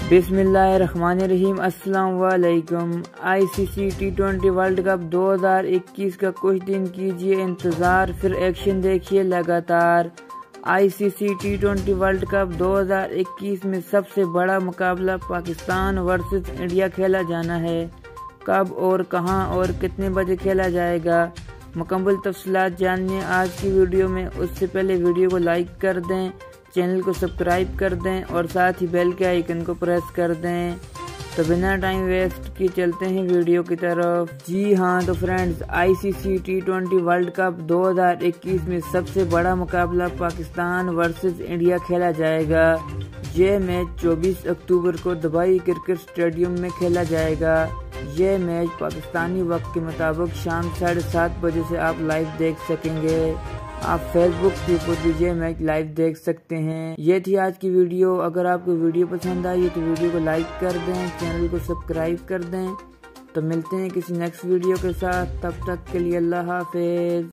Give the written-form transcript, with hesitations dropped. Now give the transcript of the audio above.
बिस्मिल्लाहिर्रहमानिर्रहीम। अस्सलाम वालेकुम। आईसीसी टी20 वर्ल्ड कप 2021 का कुछ दिन कीजिए इंतज़ार, फिर एक्शन देखिए लगातार। आईसीसी टी20 वर्ल्ड कप 2021 में सबसे बड़ा मुकाबला पाकिस्तान वर्सेस इंडिया खेला जाना है। कब और कहां और कितने बजे खेला जाएगा, मुकम्मल तफसीलात जानिए आज की वीडियो में। उससे पहले वीडियो को लाइक कर दें, चैनल को सब्सक्राइब कर दें और साथ ही बेल के आइकन को प्रेस कर दें। तो बिना टाइम वेस्ट किए चलते हैं वीडियो की तरफ। जी हाँ तो फ्रेंड्स, आईसीसी टी20 वर्ल्ड कप 2021 में सबसे बड़ा मुकाबला पाकिस्तान वर्सेस इंडिया खेला जाएगा। ये मैच 24 अक्टूबर को दुबई क्रिकेट स्टेडियम में खेला जाएगा। ये मैच पाकिस्तानी वक्त के मुताबिक शाम 7:30 बजे से आप लाइव देख सकेंगे। आप फेसबुक के ऊपर भी ये मैच लाइव देख सकते हैं। ये थी आज की वीडियो। अगर आपको वीडियो पसंद आई तो वीडियो को लाइक कर दें, चैनल को सब्सक्राइब कर दें। तो मिलते हैं किसी नेक्स्ट वीडियो के साथ, तब तक के लिए अल्लाह हाफिज।